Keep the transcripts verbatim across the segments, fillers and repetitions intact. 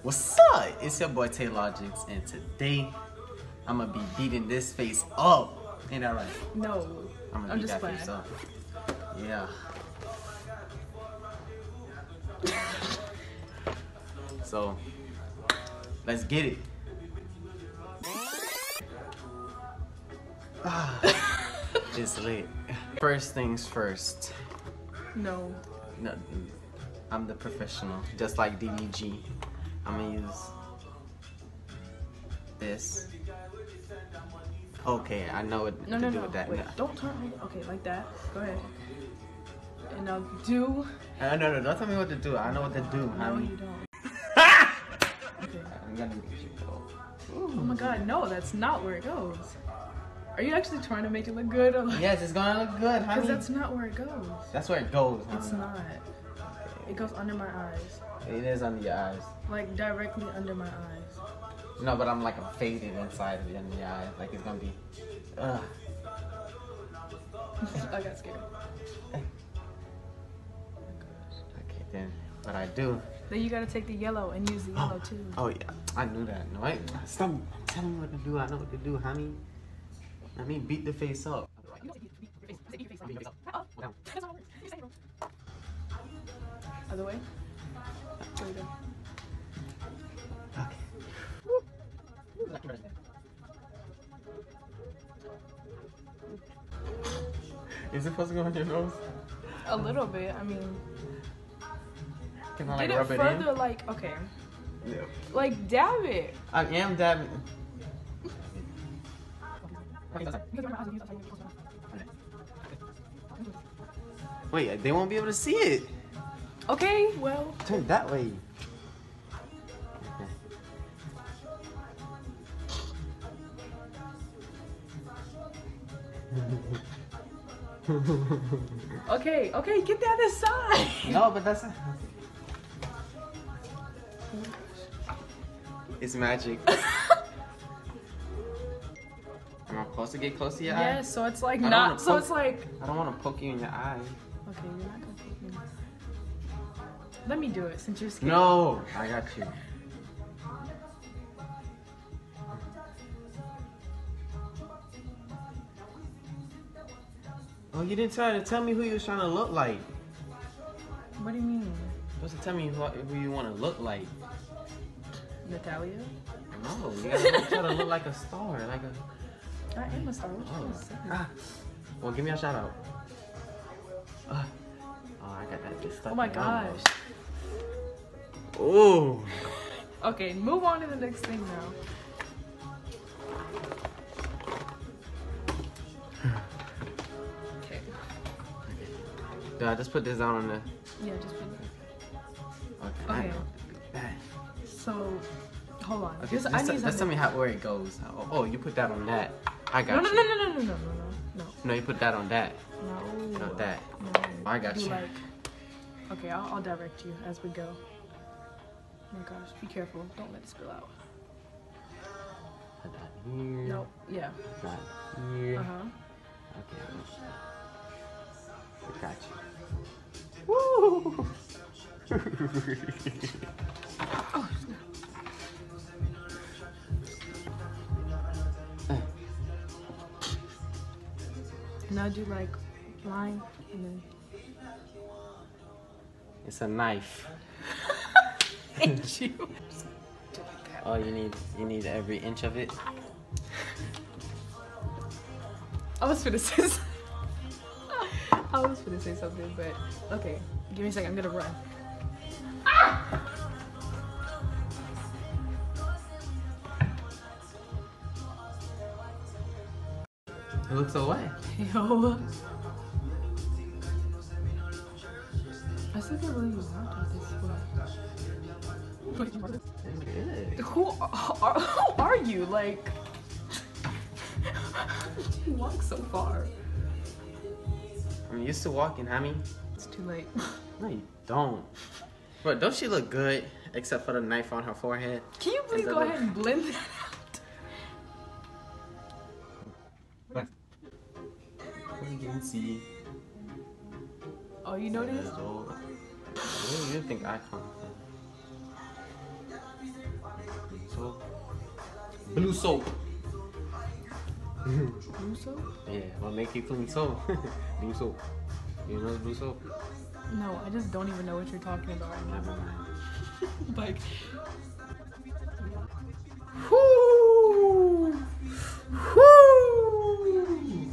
What's up? It's your boy Tay Logics, and today I'm gonna be beating this face up. Ain't that right? No. I'm gonna I'm beat just that playing. face up. Yeah. So let's get it. It's lit. First things first. No. No, I'm the professional, just like D V G. I'm gonna use this. Okay, I know what No, to no, do no. with that. Wait, No. don't turn. Okay, like that. Go ahead. And now do. Uh, no, no, don't tell me what to do. I know what to do. No, honey. you don't. Okay. I'm gonna get you go. Oh my God, no, that's not where it goes. Are you actually trying to make it look good? Or like, Yes, it's gonna look good, honey. because that's not where it goes. That's where it goes, honey. It's not. It goes under my eyes. It is under your eyes. Like directly under my eyes. No, but I'm like a faded inside of the under your eyes. Like it's gonna be. Ugh. I got scared. Okay, then what I do? Then you gotta take the yellow and use the yellow Oh, too. oh yeah, I knew that. No, I, stop telling me what to do. I know what to do, honey. I mean, beat the face up. Other way? There we go. Okay. Is it supposed to go on your nose? A little bit. I mean, Can I like get it rub it further. in? Like okay, Yeah. like dab it. I am dabbing. Wait, they won't be able to see it. Okay, well. Turn it that way. Okay, okay, get the other side. No, but that's not. It's magic. Am I supposed to get close to your eye? Yes, so it's like I don't not. wanna So poke- it's like. I don't want to poke you in your eye. Okay, you're not gonna poke me. Let me do it since you're scared. No, I got you. Oh, you didn't try to tell me who you was trying to look like. What do you mean, You're supposed to tell me who, who you want to look like. Natalia? No, you gotta try to look like a star, like a. I am a star. What you Oh. gonna say? Ah. Well, give me a shout out. Uh, oh, I got that just stuck. Oh my in my gosh. mouth. Oh. Okay, move on to the next thing now. Okay. Do I just put this down on the? Yeah, just put it. Okay. Okay. I- So, hold on. Okay, Just, just, I need just tell something. me how where it goes. Oh, oh, you put that on that. I got No, no, you. no, no, no, no, no, no, no, No, you put that on that. no. No. Not that. No. I got Do you. like. Okay, I'll, I'll direct you as we go. Oh my gosh, be careful. Don't let it spill out. Put that here. Nope. Yeah. Got here. Uh huh. Okay. I got you. Woo! Oh. Now do like line and then. It's a knife. Hate you. Oh, you need you need every inch of it. I was gonna say. Something. I was gonna say something, but okay. Give me a second. I'm gonna run. It looks away. Yo. I still can't believe you walked out this way. Good. Who are, who are you? Like, you walk so far. I'm used to walking, homie. It's too late. No, you don't. But don't she look good? Except for the knife on her forehead. Can you please that go look- ahead and blend that out? You can see. Oh, you noticed? Where do you think I come from? Blue soap. Blue soap? Yeah, what make you clean soap? Blue soap. You know blue soap? No, I just don't even know what you're talking about. Never mind. Like, Whoo! Whoo!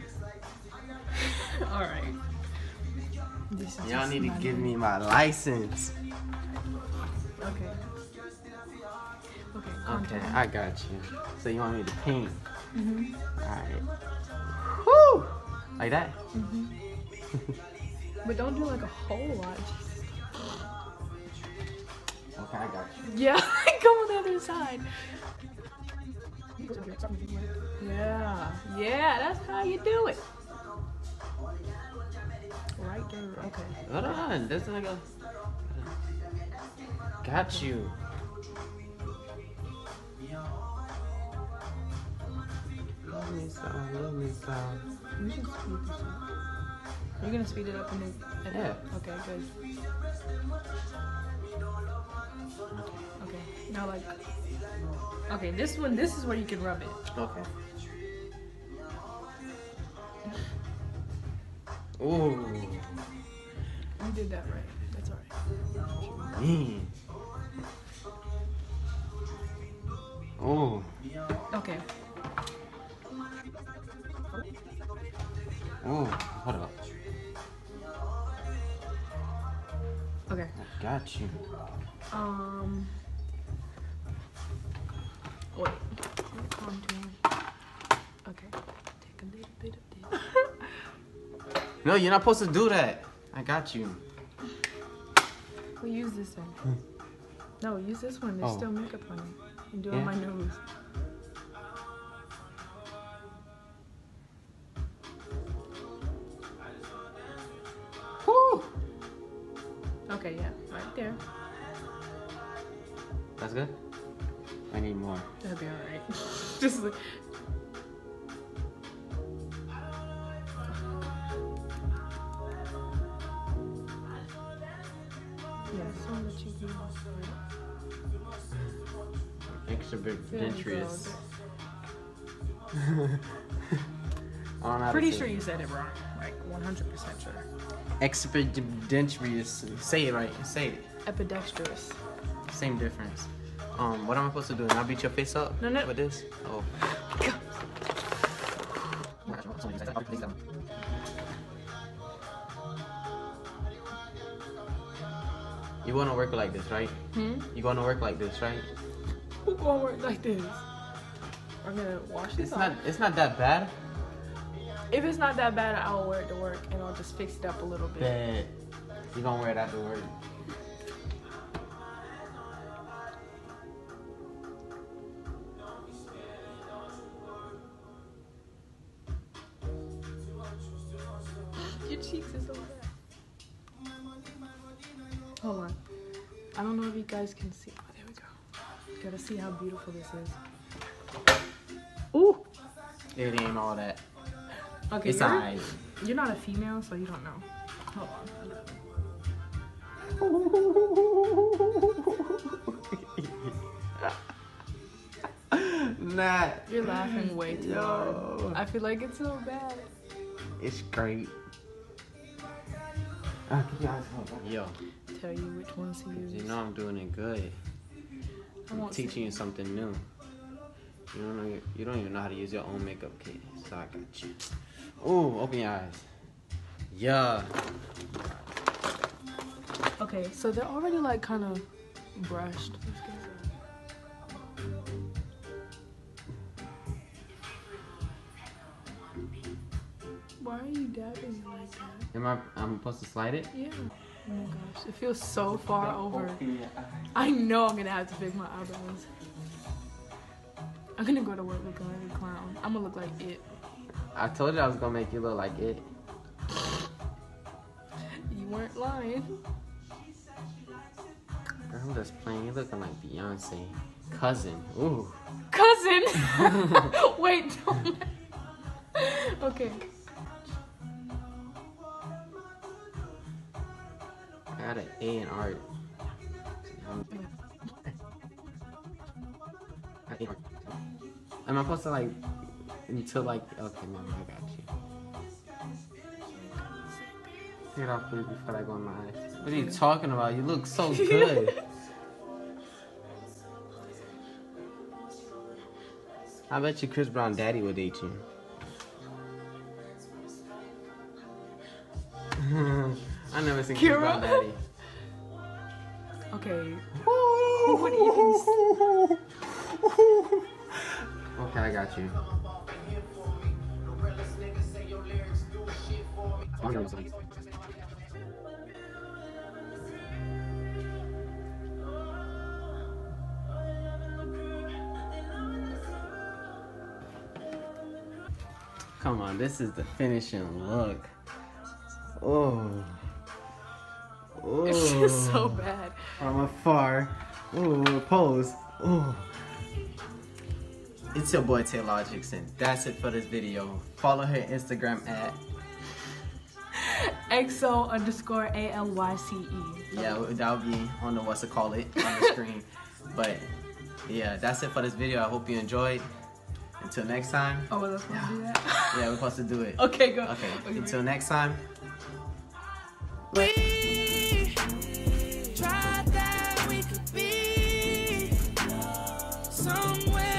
all right. This is Y'all just need to not give it. me my license. Okay. Okay. Okay, contour. I got you. So you want me to paint? Mhm. Alright. Whoo! Like that? Mhm. But don't do like a whole lot. Jesus. Okay, I got you. Yeah, go on the other side. Yeah, yeah, that's how you do it. Right there. Okay. Hold on, this is like a... Got you. Love me some, love me some. We should speed this up. You're gonna speed it up and then. and- Yeah. Okay, good. Okay. Now like. Okay, this one. This is where you can rub it. Okay. Ooh. You did that right. That's alright. Mm. Oh. Okay. Oh. Hold up. Okay. I got you. Um. Wait. Contour. Okay. Take a little bit of this. No, you're not supposed to do that. I got you. We use this one. No, use this one. There's Oh. still makeup on it. And do it Yeah. on my nose. Woo. Okay, yeah, right there. That's good? I need more. That'd be alright. Just like. Yeah, so much you do. Extra big There you dentures. go. I don't know how to Pretty say sure it. you said it wrong. Like one hundred percent sure. Expedentious. Say it right. Say it. Epidextrous. Same difference. Um, what am I supposed to do? Not beat your face up? No, no. With this? Oh. You wanna work like this, right? Hmm? You gonna work like this, right? Who gonna work like this? I'm gonna wash this It's off. not. It's not that bad. If it's not that bad, I'll wear it to work and I'll just fix it up a little bit. Bad. You gonna wear it after work? Your cheeks is so bad. Hold on. I don't know if you guys can see. Oh, there we go. Gotta see how beautiful this is. Ooh. It ain't all that. Okay. It's you're, alright. you're not a female, so you don't know. Hold on. Nah. You're laughing way too Yo. hard. I feel like it's so bad. It's great. Uh, keep your eyes closed. Yo, Tell you which ones to use. you know I'm doing it good. I I'm won't teaching say. you something new. You don't know. You don't even know how to use your own makeup kit, so I got you. Ooh, open your eyes. Yeah. Okay, so they're already like kind of brushed. Why are you dabbing it like that? Am I? I'm supposed to slide it? Yeah. Oh my gosh, it feels so far over. Open your eyes. I know I'm gonna have to fix my eyebrows. I'm gonna go to work looking like a clown. I'm gonna look like it. I told you I was gonna make you look like it. You weren't lying. Girl, I'm just playing. You looking like Beyonce, cousin. Ooh. Cousin! Wait, don't. Okay. I got an A in art. I got an A in art. Am I supposed to like until like okay, no, I got you. Get off please before I go in my eyes. What are you talking about? You look so good. I bet you Chris Brown daddy would date you. I never seen Chris Kira? Brown daddy. Okay. Who would even? Okay, I got you. Come on, this is the finishing look. Oh. Oh. This is so bad. From afar. Oh, pose. Oh. It's your boy Tay Logics, and that's it for this video. Follow her Instagram at X O underscore A L Y C E. Yeah, that'll be on the what's it call it on the screen. But yeah, that's it for this video. I hope you enjoyed. Until next time. Oh, we're supposed to do that? Yeah, we're supposed to do it. Okay, go. Okay. Okay. Until next time. We tried that we could be somewhere.